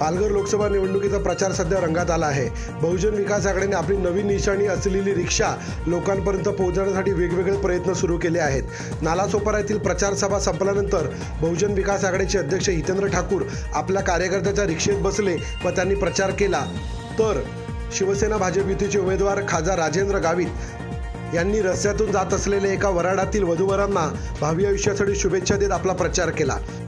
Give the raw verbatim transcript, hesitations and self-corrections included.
पालघर लोकसभा निवडणुकीचा प्रचार सध्या रंगात आला आहे। बहुजन विकास आघाडीने आपली नवीन निशाणी असलेली रिक्षा लोकांपर्यंत पोहोचवण्यासाठी वेगवेगळे प्रयत्न सुरू केले आहेत। नालासोपारा येथील प्रचार सभा संपल्यानंतर बहुजन विकास आघाडीचे अध्यक्ष हितेंद्र ठाकूर आपल्या कार्यकर्त्यांच्या रिक्षेत बसले व त्यांनी प्रचार केला, तर शिवसेना भाजप युतीचे उमेदवार खासदार राजेंद्र गावित यांनी रस्त्यातून जात असलेल्या एका वऱ्हाडातील वधूवरांना भावी आयुष्यासाठी शुभेच्छा देत आपला प्रचार केला।